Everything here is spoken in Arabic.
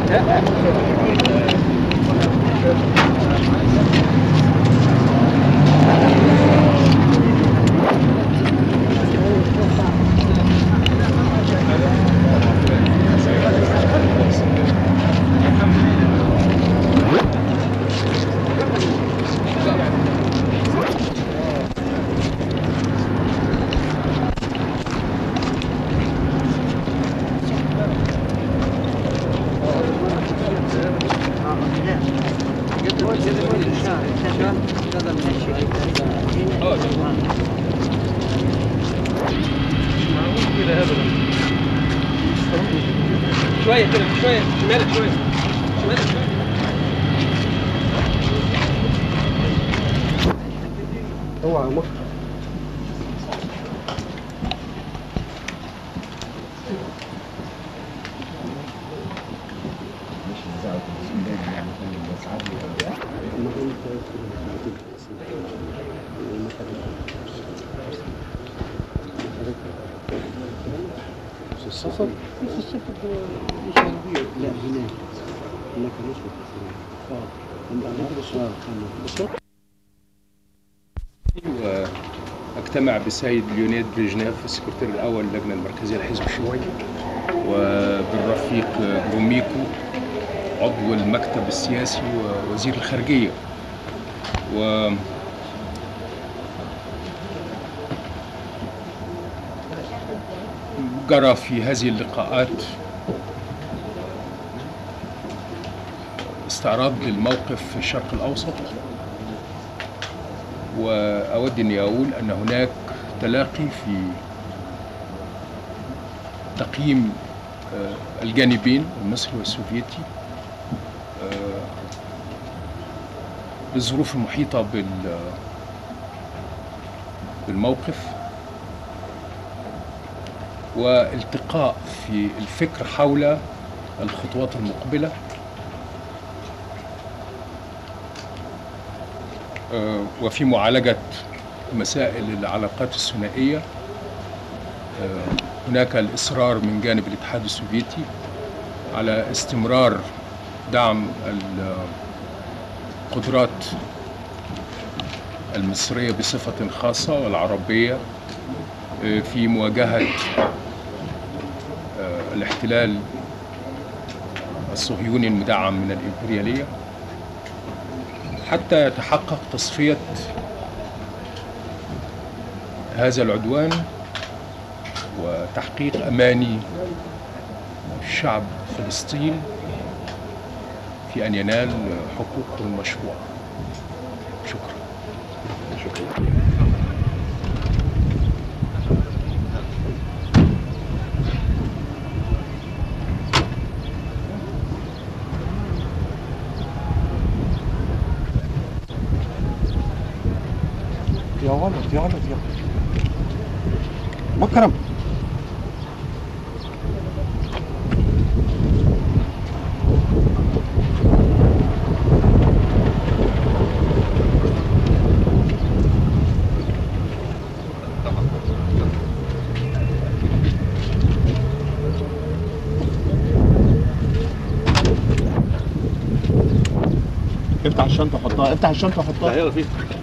شوية كده شوية شمالك شوية شمالك شوية. اوعى يا مصر. السفر؟ السفر مش موجود. لا هناك مش موجود. واجتمع بالسيد ليونيد بريجنيف السكرتير الاول للجنه المركزيه للحزب الشيوعي، وبالرفيق بروميكو عضو المكتب السياسي ووزير الخارجيه. و جرى في هذه اللقاءات استعراض للموقف في الشرق الأوسط، وأود أن أقول أن هناك تلاقي في تقييم الجانبين المصري والسوفيتي بالظروف المحيطة بالموقف، والتقاء في الفكر حول الخطوات المقبلة، وفي معالجة مسائل العلاقات الثنائية. هناك الإصرار من جانب الاتحاد السوفيتي على استمرار دعم القدرات المصرية بصفة خاصة والعربية في مواجهة الاحتلال الصهيوني المدعم من الإمبريالية، حتى يتحقق تصفية هذا العدوان وتحقيق أماني شعب فلسطين في أن ينال حقوقه المشروعة. شكرا. يا ولد يا ولد يا مكرم. افتح الشنطة حطها، افتح الشنطة حطها. يلا فيه.